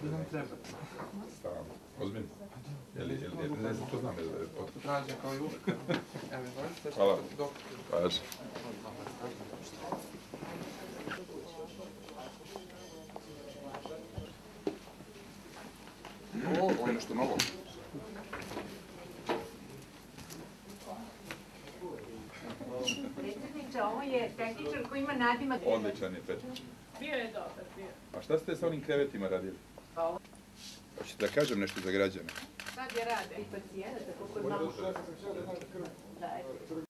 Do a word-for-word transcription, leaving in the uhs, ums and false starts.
I nam treba. Stalno. Ozbiljno. Jel, ne znam, to znam. Tražim kao i uvek. Evo, izvolite. Hvala. Paži. O, ovo je nešto novo. Predsjedniče, ovo je tehničar koji ima nadimak... Odličan je Petrić. Bio je dobar, bio. A šta ste sa onim krevetima radili? Hoćete da kažem nešto za građane? Sad je rade i pacijenata, koliko je malo...